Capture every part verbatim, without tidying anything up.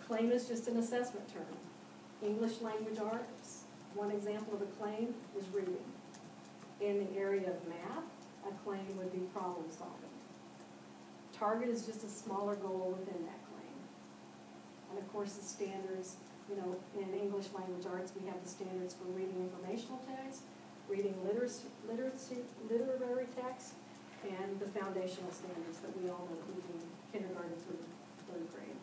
Claim is just an assessment term. English language arts, one example of a claim is reading. In the area of math, a claim would be problem solving. Target is just a smaller goal within that claim. And of course the standards, you know, in English language arts we have the standards for reading informational text, reading literacy, literacy, literary text, and the foundational standards that we all know from kindergarten through third grade.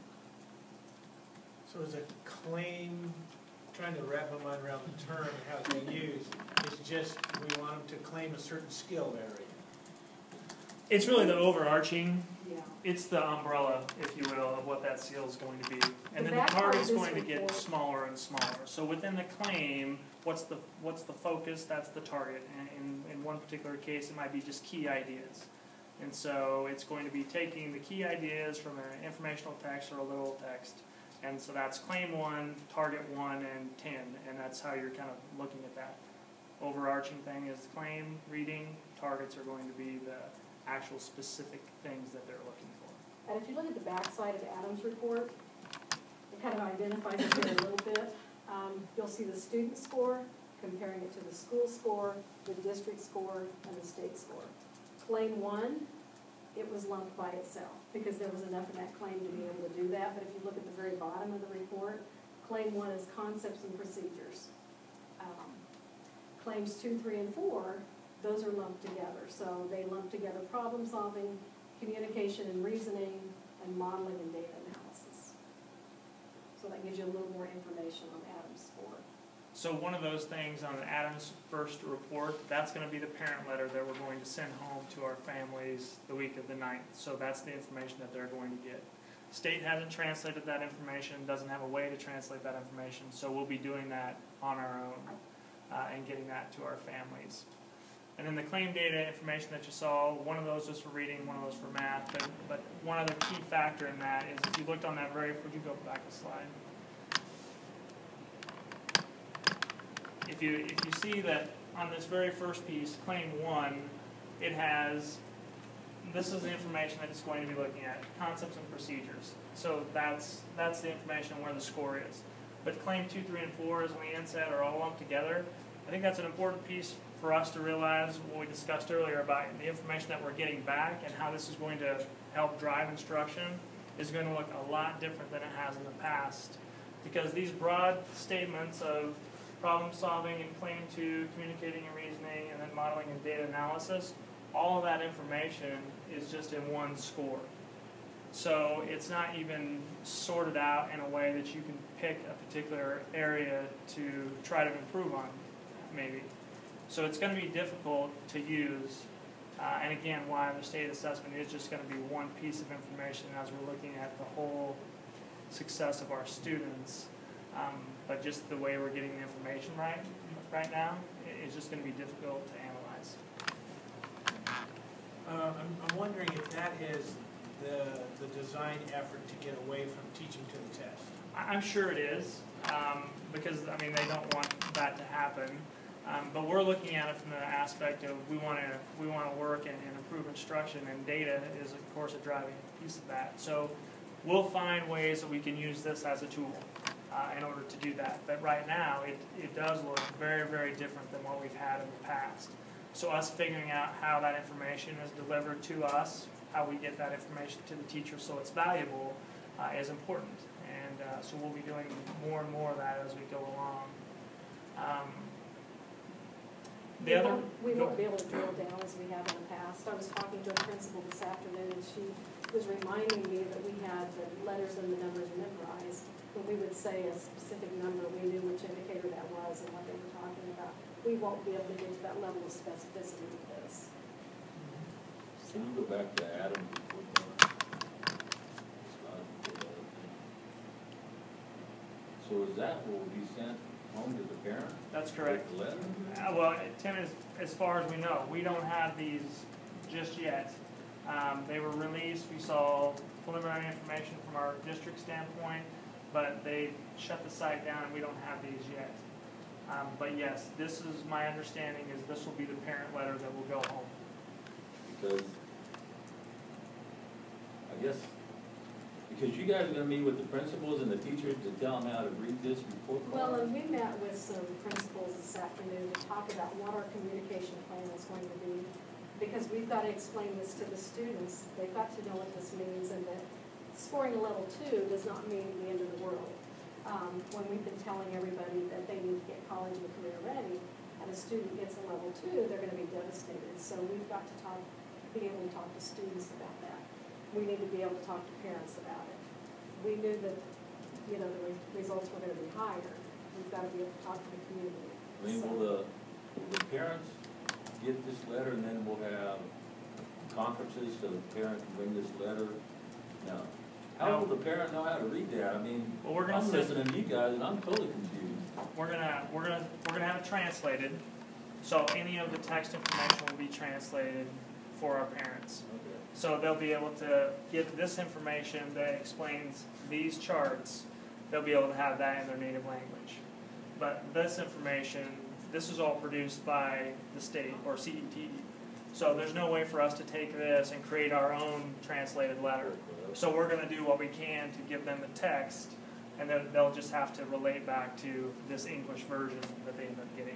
So is a claim, trying to wrap my mind around the term and how it's being used, it's just we want them to claim a certain skill area? It's really the overarching, yeah. It's the umbrella, if you will, of what that seal is going to be. And The then the back part target's of this going to get report- smaller and smaller. So within the claim, what's the what's the focus? That's the target. And in, in one particular case, it might be just key ideas. And so it's going to be taking the key ideas from an informational text or a literal text. And so that's claim one, target one, and ten. And that's how you're kind of looking at that. Overarching thing is claim, reading, targets are going to be the actual specific things that they're looking for. And if you look at the back side of Adam's report, it kind of identifies it here a little bit. Um, you'll see the student score, comparing it to the school score, the district score, and the state score. Claim one, it was lumped by itself because there was enough in that claim to be able to do that. But if you look at the very bottom of the report, claim one is concepts and procedures. Um, claims two, three, and four, those are lumped together. So they lump together problem solving, communication and reasoning, and modeling and data analysis. So that gives you a little more information on Adam's score. So one of those things on Adam's first report, that's going to be the parent letter that we're going to send home to our families the week of the ninth. So that's the information that they're going to get. State hasn't translated that information, doesn't have a way to translate that information, so we'll be doing that on our own uh, and getting that to our families. And then the claim data information that you saw, one of those was for reading, one of those for math, but, but one other key factor in that is if you looked on that very, would you go back a slide? If you, if you see that on this very first piece, claim one, it has, this is the information that it's going to be looking at, concepts and procedures. So that's, that's the information where the score is. But claim two, three, and four, as Leanne said, are all lumped together. I think that's an important piece for us to realize what we discussed earlier about the information that we're getting back and how this is going to help drive instruction is going to look a lot different than it has in the past. Because these broad statements of problem solving and claim two, communicating and reasoning, and then modeling and data analysis, all of that information is just in one score. So it's not even sorted out in a way that you can pick a particular area to try to improve on, maybe. So it's going to be difficult to use, uh, and again, why the state assessment is just going to be one piece of information as we're looking at the whole success of our students. Um, but just the way we're getting the information right right now is just going to be difficult to analyze. Uh, I'm, I'm wondering if that is the, the design effort to get away from teaching to the test. I'm sure it is, um, because I mean they don't want that to happen. Um, but we're looking at it from the aspect of we want to we want to work and, and improve instruction, and data is of course a driving piece of that. So we'll find ways that we can use this as a tool uh, in order to do that. But right now it it does look very very different than what we've had in the past. So us figuring out how that information is delivered to us, how we get that information to the teacher so it's valuable, uh, is important. And uh, so we'll be doing more and more of that as we go along. Um, The we other, won't, we won't be able to drill down as we have in the past. I was talking to a principal this afternoon, and she was reminding me that we had the letters and the numbers memorized. When we would say a specific number, we knew which indicator that was and what they were talking about. We won't be able to get to that level of specificity with this. Can you go back to Adam? So is that what will be sent home to the parent? That's correct. With the letter? Uh, well, Tim, as, as far as we know, we don't have these just yet. Um, they were released. We saw preliminary information from our district standpoint, but they shut the site down and we don't have these yet. Um, but yes, this is my understanding is this will be the parent letter that will go home. Because I guess Because you guys are gonna meet with the principals and the teachers to tell them how to read this report Well, card? and we met with some principals this afternoon to talk about what our communication plan is going to be, because we've got to explain this to the students. They've got to know what this means, and that scoring a level two does not mean the end of the world. Um, when we've been telling everybody that they need to get college and career ready, and a student gets a level two, they're gonna be devastated. So we've got to talk, be able to talk to students about that. We need to be able to talk to parents about it. We knew that, you know, the re- results were gonna be higher. We've got to be able to talk to the community. I mean, So- will the, will the parents get this letter and then we'll have conferences so the parent can bring this letter? No. How will the parent know how to read that? I mean, Well, we're gonna I'm send- listening to you guys and I'm totally confused. We're gonna, we're gonna, we're gonna have it translated, so any of the text information will be translated for our parents. Okay. So they'll be able to get this information that explains these charts, they'll be able to have that in their native language. But this information, this is all produced by the state or C E T. So there's no way for us to take this and create our own translated letter. So we're gonna do what we can to give them the text, and then they'll just have to relate back to this English version that they end up getting.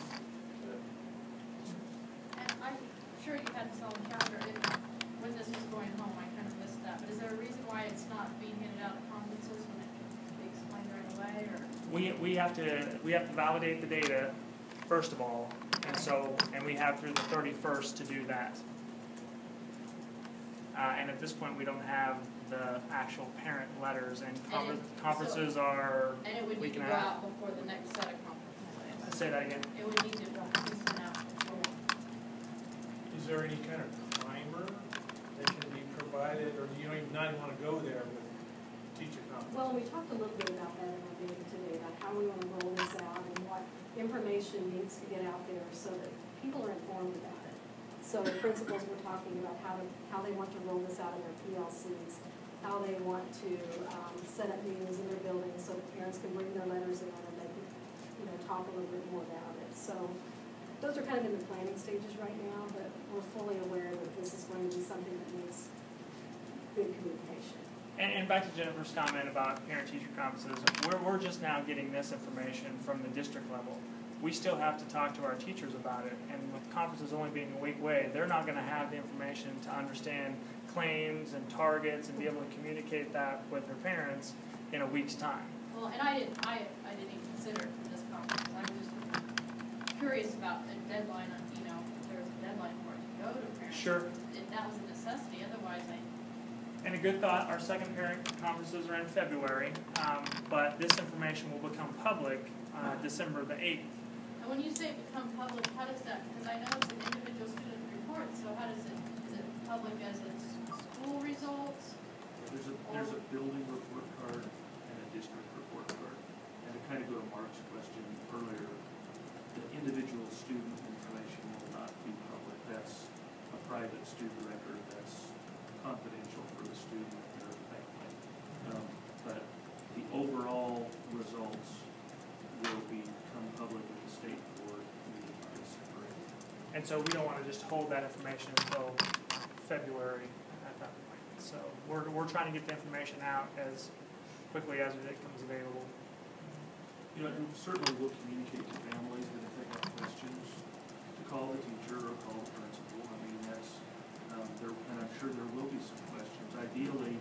And I'm sure you had this on the calendar, and when this was going home, I kind of missed that, but is there a reason why it's not being handed out at conferences when it can be explained right away, or? We, we have to, we have to validate the data, first of all, and so, and we have through the thirty-first to do that. Uh, and at this point, we don't have the actual parent letters, and confer- And it- conferences are, And it would We need to can go have- out before the next set of conferences. say that again. It would need to be sent out before. Is there any kind of timer that can be provided, or do you don't even, not even wanna go there with teacher conference? Well, we talked a little bit about that in our meeting today, about how we want to roll this out and what information needs to get out there so that people are informed about it. So the principals were talking about how to, how they want to roll this out in their P L Cs, how they want to um, set up meetings in their buildings so that parents can bring their letters in and they can, you know, talk a little bit more about it. So those are kind of in the planning stages right now, but we're fully aware that this is going to be something that needs good communication. And, and back to Jennifer's comment about parent-teacher conferences, we're, we're just now getting this information from the district level. We still have to talk to our teachers about it, and with conferences only being a week away, they're not gonna have the information to understand claims and targets and be able to communicate that with their parents in a week's time. Well, and I didn't, I, I didn't even consider it for this conference, I was just curious about the deadline, on, you know, if there was a deadline for it to go to parents. Sure. If that was a necessity, otherwise I, And a good thought, our second parent conferences are in February, um, but this information will become public uh, December the eighth. and when you say become public, how does that, because I know it's an individual student report, so how does it, is it public as it's school results? There's a, there's a building report card and a district report card. And to kind of go to Mark's question earlier, the individual student information will not be public. That's a private student record, that's confidential for the student and their family. Um, but the overall results will become public at the state board meeting on December eighth. And so we don't want to just hold that information until February at that point. So we're, we're trying to get the information out as quickly as it becomes available. You know, and certainly we'll communicate to families that if they have questions, to call the teacher or call the principal. I mean, that's, um, there, and I'm sure there will be some questions. Ideally,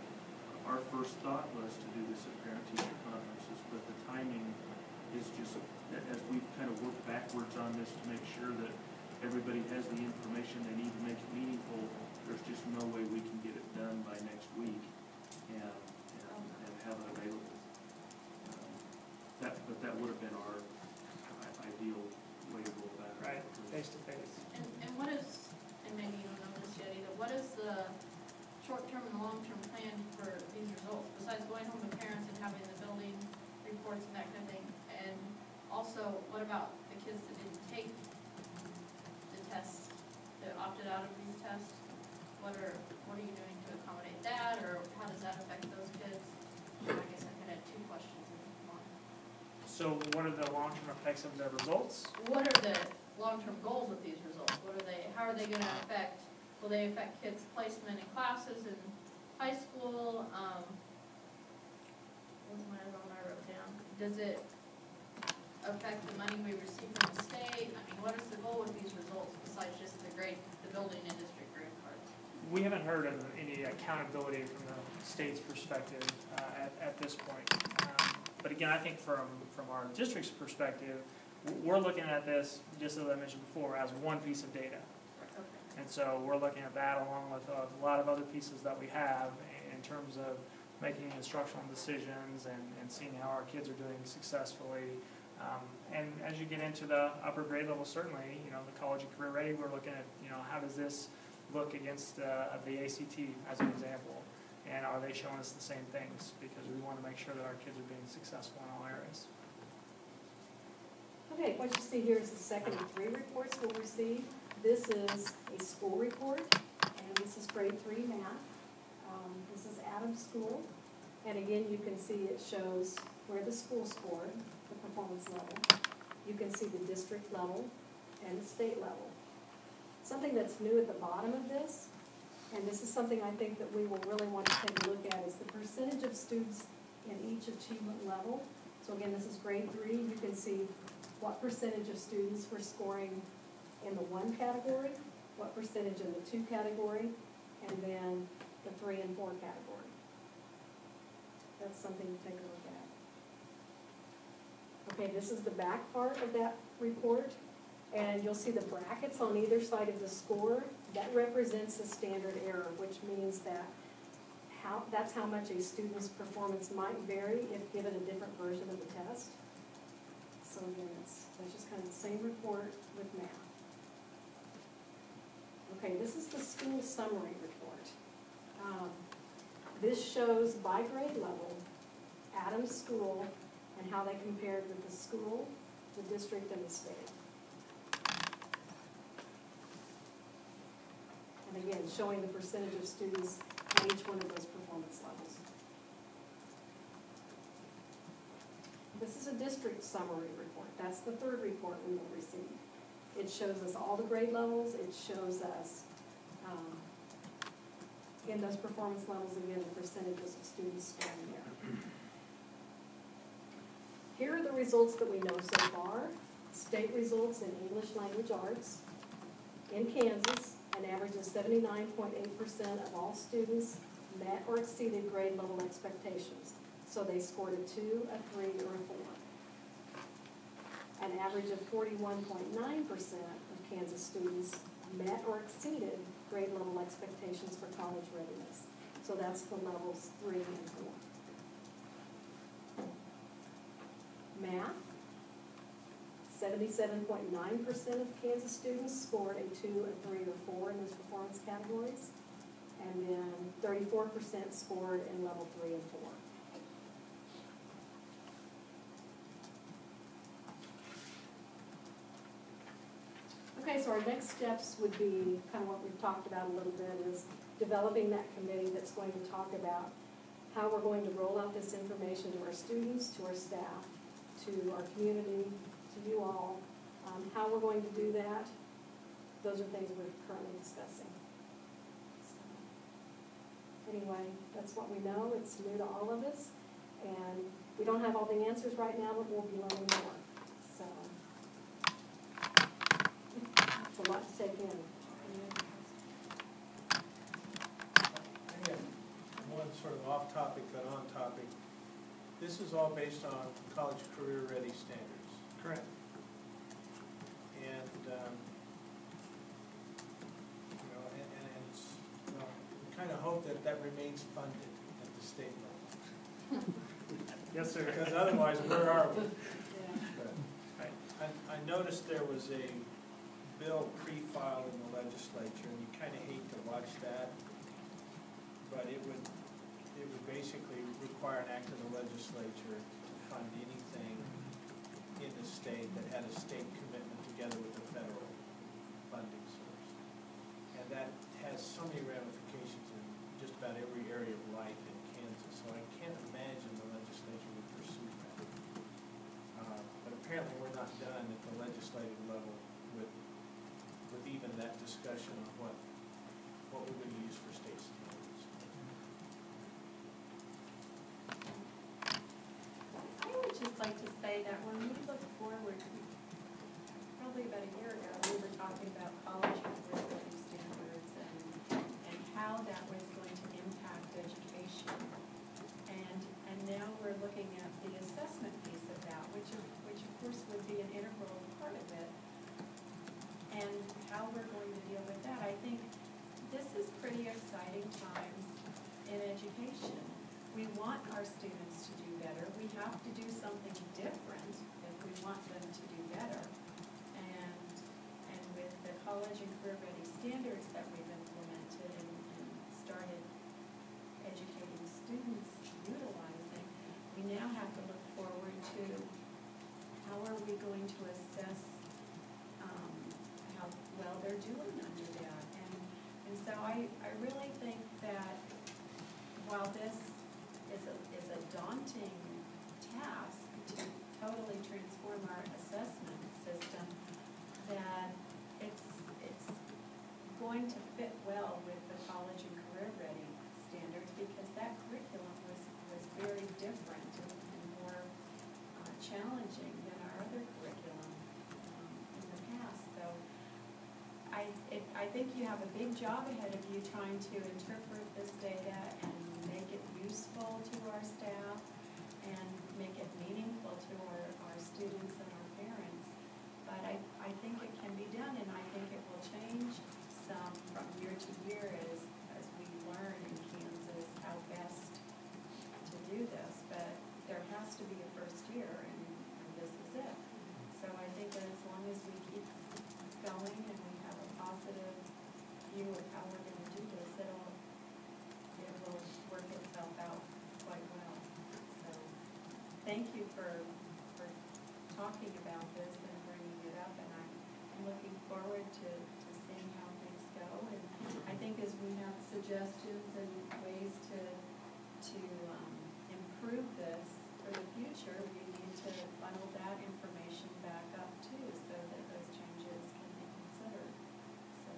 our first thought was to do this at parent-teacher conferences, but the timing is just, as we've kind of worked backwards on this to make sure that everybody has the information they need to make it meaningful, there's just no way we can get it done by next week and, and, and have it available. Um, That, but that would have been our i- ideal way to go about it. Right, face to face. And, and what is, and maybe you don't know this yet either, what is the short-term and long-term plan for these results, besides going home to parents and having the building reports and that kind of thing? And also, what about the kids that didn't take the tests, that opted out of these tests? What are, what are you doing to accommodate that, or how does that affect those kids? I guess I kind of had two questions in one. So what are the long-term effects of the results? What are the long-term goals with these results? What are they, how are they gonna affect, will they affect kids' placement in classes and high school, um, what was my other one I wrote down? Does it affect the money we receive from the state? I mean, what is the goal with these results besides just the grade, the building and district grade cards? We haven't heard of any accountability from the state's perspective uh, at, at this point. Um, but again, I think from, from our district's perspective, w- we're looking at this, just as I mentioned before, as one piece of data. Okay. And so we're looking at that along with a lot of other pieces that we have in terms of making instructional decisions and, and seeing how our kids are doing successfully. Um, and as you get into the upper grade level, certainly, you know, the college and career ready, we're looking at, you know, how does this look against uh, the A C T as an example, and are they showing us the same things, because we want to make sure that our kids are being successful in all areas. Okay, what you see here is the second and three reports we'll receive. This is a school report, and this is grade three math. Um, this is Adams School, and again, you can see it shows where the school scored, the performance level. You can see the district level and the state level. Something that's new at the bottom of this, and this is something I think that we will really want to take a look at, is the percentage of students in each achievement level. So again, this is grade three. You can see what percentage of students were scoring in the one category, what percentage in the two category, and then the three and four category. That's something to take a look at. Okay, this is the back part of that report. And you'll see the brackets on either side of the score. That represents the standard error, which means that how, that's how much a student's performance might vary if given a different version of the test. So again, it's, that's just kind of the same report with math. Okay, this is the school summary report. Um, this shows by grade level, Adams School, and how they compared with the school, the district, and the state. And again, showing the percentage of students at each one of those performance levels. This is a district summary report. That's the third report we will receive. It shows us all the grade levels. It shows us, um, in those performance levels, again, the percentages of students scoring there. Here are the results that we know so far. State results in English language arts. In Kansas, an average of seventy-nine point eight percent of all students met or exceeded grade level expectations. So they scored a two, a three, or a four. An average of forty-one point nine percent of Kansas students met or exceeded grade level expectations for college readiness. So that's the levels three and four. Math, seventy-seven point nine percent of Kansas students scored a two, a three, or four in those performance categories. And then thirty-four percent scored in level three and four. Okay, so our next steps would be kind of what we've talked about a little bit, is developing that committee that's going to talk about how we're going to roll out this information to our students, to our staff, to our community, to you all, um, how we're going to do that. Those are things we're currently discussing. So, anyway, that's what we know. It's new to all of us, and we don't have all the answers right now, but we'll be learning more. So it's a lot to take in. I have one sort of off topic but on topic. This is all based on college career ready standards. Correct. And, um, you know, and, and and it's, you know, we kind of hope that that remains funded at the state level. Yes, sir. Because otherwise, where are we? Yeah. I, I noticed there was a bill pre-filed in the legislature, and you kind of hate to watch that, but it would, it would basically require an act of the legislature to fund anything in the state that had a state commitment together with the federal funding source. And that has so many ramifications in just about every area of life in Kansas, so I can't imagine the legislature would pursue that. Uh, but apparently we're not done at the legislative level with, with even that discussion of what, what we're going to use for state standards. just like to say that when we look forward, we- probably about a year ago, we were talking about college curriculum standards and, and how that was going to impact education. And, and now we're looking at the assessment piece of that, which, of- which of course would be an integral part of it. And how we're going to deal with that. I think this is pretty exciting times in education. We want our students to do better. We have to do something different if we want them to do better. And, and with the college and career ready standards that we've implemented and, and started educating students utilizing, we now have to look forward to how are we going to assess um, how well they're doing under that. And, and so I, I really think that while this is a, is a daunting task to totally transform our assessment system, that it's, it's going to fit well with the college and career ready standards because that curriculum was, was very different and, and more uh, challenging than our other curriculum um, in the past. So I, it, I think you have a big job ahead of you trying to interpret this data and make it useful to our staff and make it meaningful to our, our students and our parents. But I, I think it can be done, and I think it will change some from year to year as, as we learn in Kansas how best to do this. But there has to be a first year, and, and this is it. So I think that as long as we keep going and we have a positive view of how we're going to do this, it'll, it will work itself out quite well. So thank you for, for talking about this and bringing it up, and I'm, I'm looking forward to, to seeing how things go. And I think as we have suggestions and ways to, to um, improve this for the future, we need to funnel that information back up too, so that those changes can be considered. So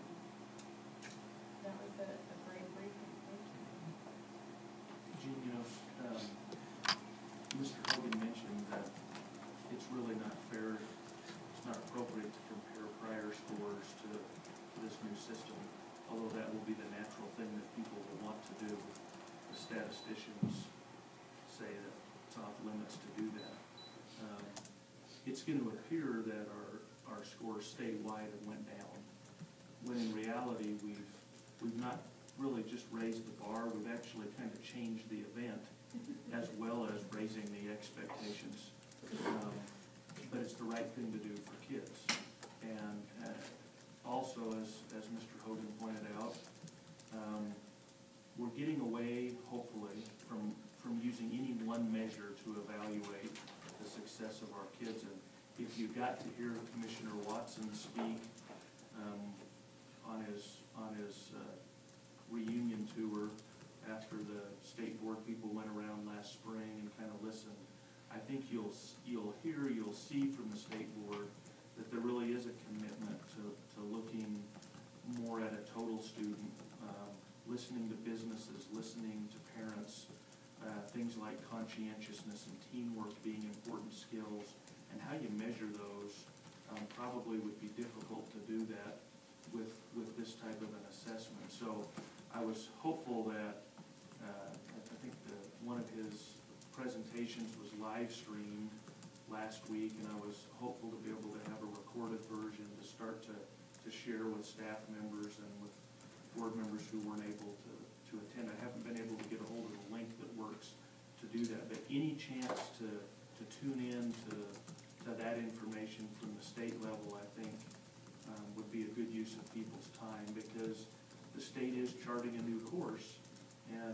that was a, a great briefing. Thank you. Jean, you know, um, Mister Hogan mentioned that it's really not fair, it's not appropriate to compare prior scores to, to this new system, although that will be the natural thing that people will want to do. The statisticians say that it's off limits to do that. Um, it's going to appear that our, our scores statewide have went down, when in reality we've, we've not really just raised the bar, we've actually kind of changed the event as well as raising the expectations. Um, but it's the right thing to do for kids. And uh, also, as, as Mister Hogan pointed out, um, we're getting away, hopefully, from, from using any one measure to evaluate the success of our kids. And if you got to hear Commissioner Watson speak um, on his, on his uh, reunion tour after the state board people went around last spring and kind of listened, I think you'll you'll hear, you'll see from the state board that there really is a commitment to, to looking more at a total student, um, listening to businesses, listening to parents, uh, things like conscientiousness and teamwork being important skills, and how you measure those um, probably would be difficult to do that with with this type of an assessment. So I was hopeful that uh, I think the, one of his presentations was live streamed last week, and I was hopeful to be able to have a recorded version to start to, to share with staff members and with board members who weren't able to, to attend. I haven't been able to get a hold of the link that works to do that, but any chance to, to tune in to, to that information from the state level, I think, um, would be a good use of people's time, because the state is charting a new course, and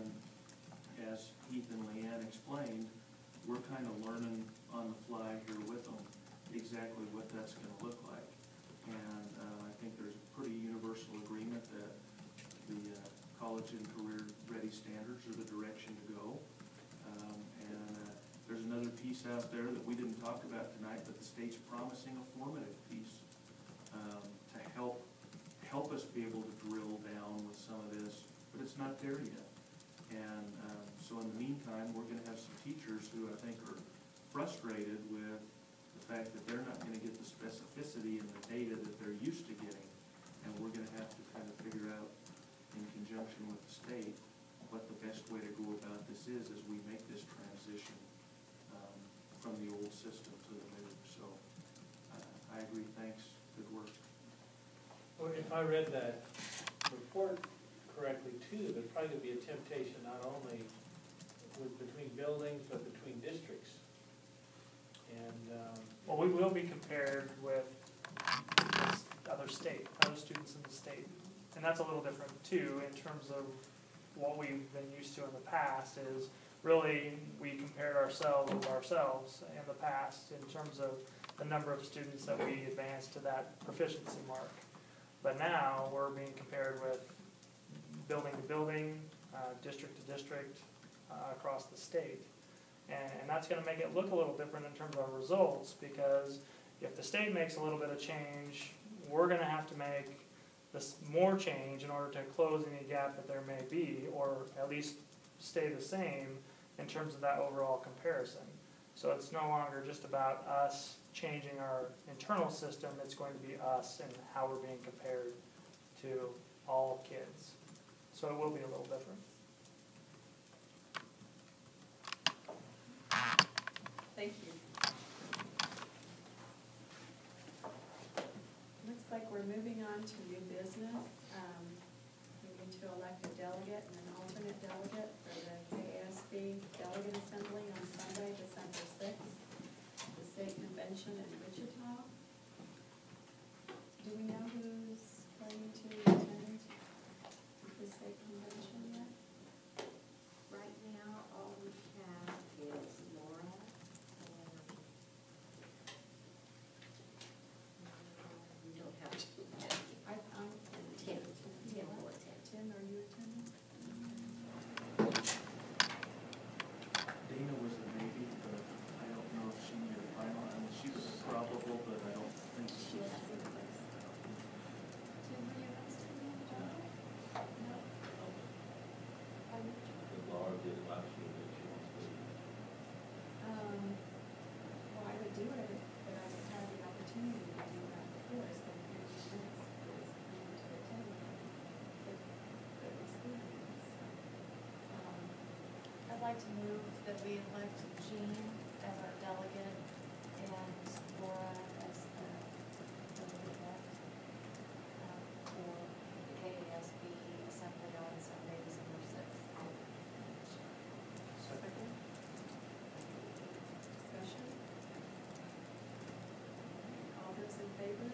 as Heath and Leanne explained, we're kind of learning on the fly here with them exactly what that's going to look like. And uh, I think there's a pretty universal agreement that the uh, college and career ready standards are the direction to go. Um, and uh, there's another piece out there that we didn't talk about tonight, but the state's promising a formative piece um, to help help us be able to drill down with some of this, but it's not there yet. And um, so in the meantime, we're going to have some teachers who I think are frustrated with the fact that they're not gonna get the specificity in the data that they're used to getting. And we're gonna have to kind of figure out, in conjunction with the state, what the best way to go about this is as we make this transition um, from the old system to the new. So uh, I agree, thanks, good work. Well, if I read that report correctly too, there'd probably be a temptation not only with, between buildings, but between districts. And, um, Well, we will be compared with other state, other students in the state. And that's a little different too, in terms of what we've been used to in the past is really we compared ourselves with ourselves in the past in terms of the number of students that we advanced to that proficiency mark. But now we're being compared with building to building, uh, district to district, uh, across the state. And, and that's gonna make it look a little different in terms of our results, because if the state makes a little bit of change, we're gonna have to make this more change in order to close any gap that there may be, or at least stay the same in terms of that overall comparison. So it's no longer just about us changing our internal system, it's going to be us and how we're being compared to all kids. So it will be a little different. Thank you. Looks like we're moving on to new business. Um, we need to elect a delegate and an alternate delegate for the K A S B Delegate Assembly on Sunday, December sixth, the state convention in Wichita. Do we know who's planning to attend the state convention yet? Right now, all we have is Laura and we don't have too many. I, I'm, And Tim, Tim will attend. Tim, are you attending? Dana was a maybe, but I don't know if she made a final, I mean, she was probable, but I don't think she was. Tim, were you guys doing the job? No? But Laura did it last year, but she wants to. Um, well, I would do it, but I haven't had the opportunity to do that before, so I'm going to chance is going to attend it. It's a good experience. Um, I'd like to move that we elect Jean as our delegate and Laura as the delegate uh, for the K A S B Assembly on Sunday, December sixth. Second. Discussion? All those in favor?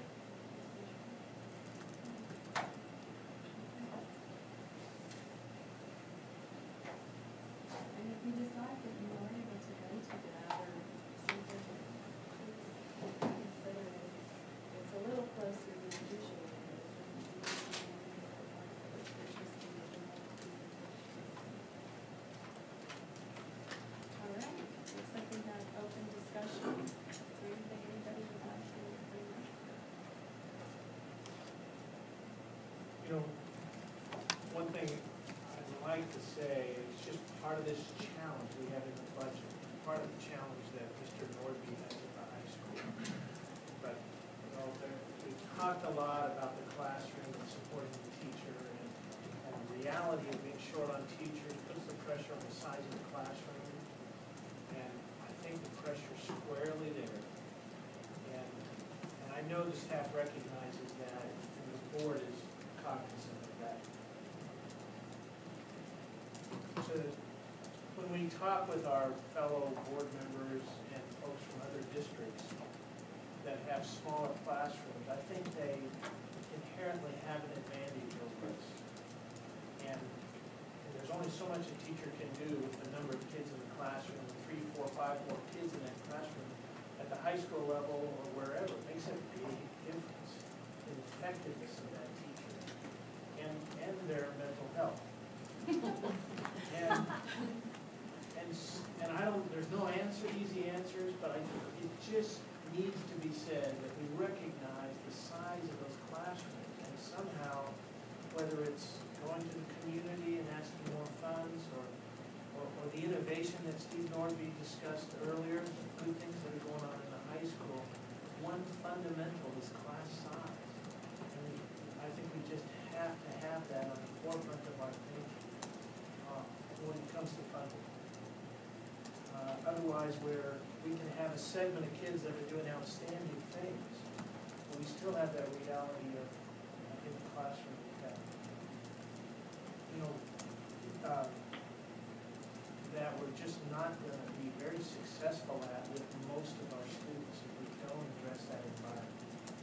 And if you decide that you are able to go to that or something, please consider it. It's a little closer than it usually is. and you may be able to it's interesting to do more presentations. All right, looks like we have open discussion. Is there anything anybody would like to bring up? you know, one thing I'd like to say is just part of this challenge we have in the budget, part of the challenge that Mister Nordby has at the high school. But, you know, there, we've talked a lot about the classroom and supporting the teacher, and, and the reality of being short on teachers puts the pressure on the size of the classroom. And I think the pressure's squarely there. And, and I know the staff recognizes that, and the board is cognizant of that. So when we talk with our fellow board members and folks from other districts that have smaller classrooms, I think they inherently have an advantage over us. And, and there's only so much a teacher can do with the number of kids in the classroom, three, four, five more kids in that classroom at the high school level or wherever. It makes a big difference in the effectiveness of that teacher and, and their mental health. And, and, s- and I don't, there's no answer, easy answers, but I, it just needs to be said that we recognize the size of those classrooms, and somehow, whether it's going to the community and asking more funds, or, or, or the innovation that Steve Nordby discussed earlier, good fundamental is class size. And I think we just have to have that on the forefront of our thinking uh, when it comes to funding. Uh, otherwise, where we can have a segment of kids that are doing outstanding things, but we still have that reality of uh, in the classroom that, you know, uh, that we're just not going to be very successful at with most of our students if we don't address that environment.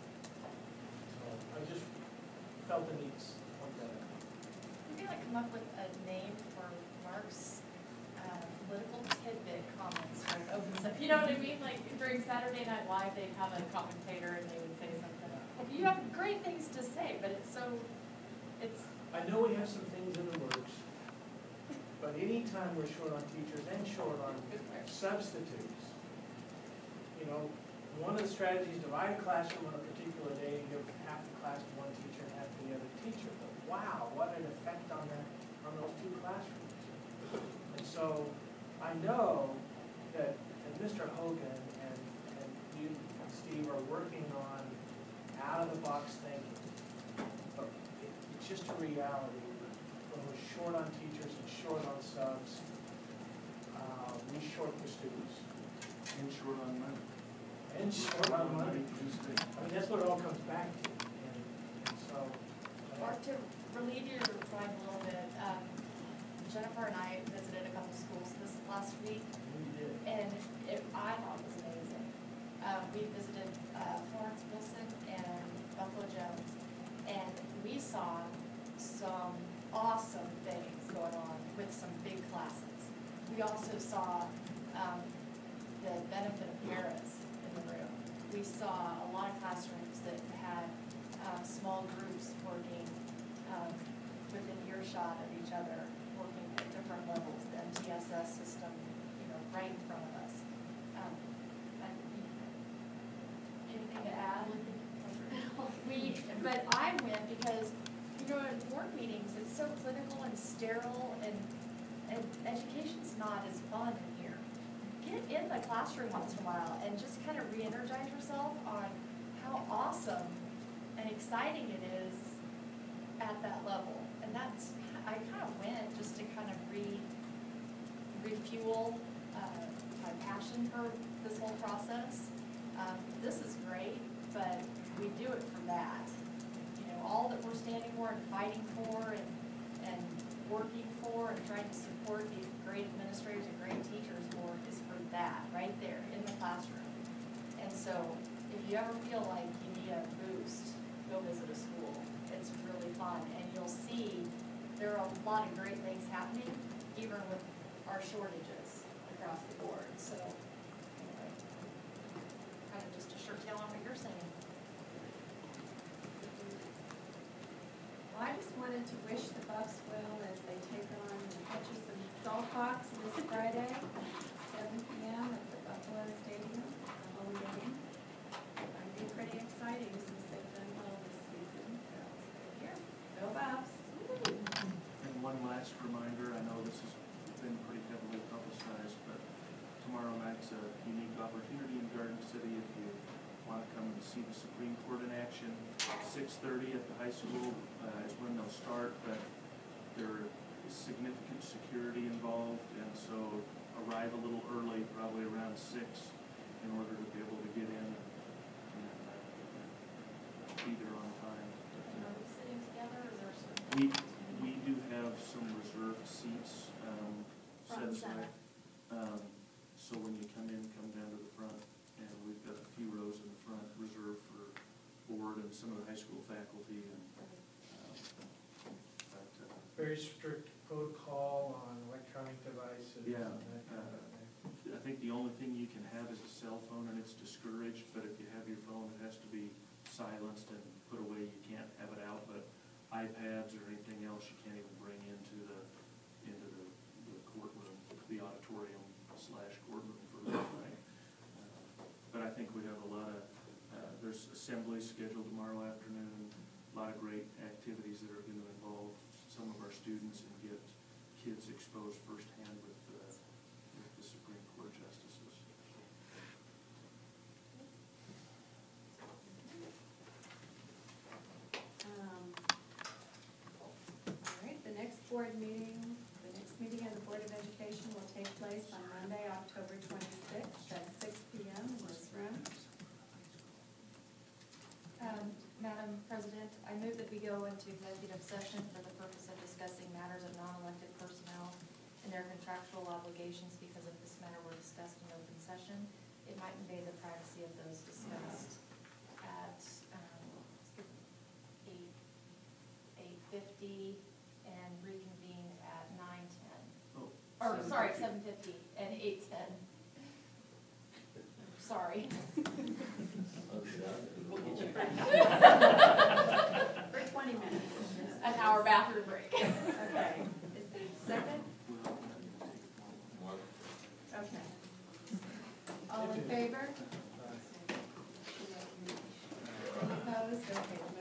So I just felt the need to point that out. Maybe like come up with a name for Mark's uh, political tidbit comments from Open Session. You know what I mean? Like during Saturday Night Live, they'd have a commentator and they would say something. You have great things to say, but it's so, it's. I know we have some things in the works, but anytime we're short on teachers and short on substitutes, you know, one of the strategies, divide a classroom on a particular day and give half the class to one teacher and half to the other teacher. But wow, what an effect on that, on those two classrooms. And so I know that, that Mister Hogan and, and you, Steve, are working on out-of-the-box thinking. But it, it's just a reality. When we're short on teachers and short on subs, uh, we short the students. And short on money. And short on money. These days. I mean, that's what it all comes back to. And, and so, uh, Or to relieve your mind a little bit, um, Jennifer and I visited a couple schools this last week, we did. and it, I thought it was amazing. Um, we visited uh, Florence Wilson and Buffalo Jones, and we saw some awesome things going on with some big classes. We also saw um, the benefit of paras in the room. We saw a lot of classrooms that had uh, small groups working um, within earshot of each other, working at different levels. The M T S S system, you know, right in front of us. Um, and, anything to add? We, but I went because, you know, in board meetings, it's so clinical and sterile, and, and education's not as fun in here. Get in the classroom once in a while and just kind of re-energize yourself on how awesome and exciting it is at that level. And that's, I kind of went just to kind of re, refuel uh, my passion for this whole process. Um, this is great, but we do it for that. You know, all that we're standing for and fighting for and, and working for and trying to support these great administrators and great teachers for is for that, right there in the classroom. And so if you ever feel like you need a boost, go visit a school. It's really fun, and you'll see there are a lot of great things happening, even with our shortages across the board. So anyway, kind of just a short tail on what you're saying. Well, I just wanted to wish the Buffs well as they take on the Hutchinson Salthawks this Friday, seven P M at the Buffalo Stadium, the home game. It'll be pretty exciting since they've done well this season, so here, go Buffs. And one last reminder, I know this has been pretty heavily publicized, but tomorrow night's a unique opportunity in Garden City if you want to come and see the Supreme Court in action. six thirty at the high school uh, is when they'll start, but there is significant security involved, and so arrive a little early, probably around six, in order to be able to get in and uh, be there on time. And are we sitting together, or is there some? We, we do have some reserved seats, um, set Front and aside. Um, so when you come in, come down to the front, and we've got a few rows in the front reserved for board and some of the high school faculty, and, um, but, uh, Very strict protocol on electronic devices. Yeah, and that kind of thing. I think the only thing you can have is a cell phone, and it's discouraged, but if you have your phone, it has to be silenced and put away. You can't have it out, but iPads or anything else you can't even bring into the, into the, the courtroom, the auditorium slash courtroom for that night. Uh, But I think we have a lot of, uh, there's assemblies scheduled tomorrow afternoon, a lot of great activities that are going to involve some of our students and get kids exposed firsthand with, uh, with the Supreme Court justices. board meeting, the next meeting of the Board of Education will take place on Monday, October twenty-sixth at six P M in this room. Um, Madam President, I move that we go into executive session for the purpose of discussing matters of non-elected personnel and their contractual obligations, because if this matter were discussed in open session, it might invade the privacy of those discussed at, um, eight, eight fifty and reconvene at nine ten. Oh, Or, seven sorry, fifty. seven fifty and eight ten. Sorry. We'll get you back. For twenty minutes. An hour bathroom break. Okay. Is there a second? Mark? Okay. All in favor? Any opposed? Okay, the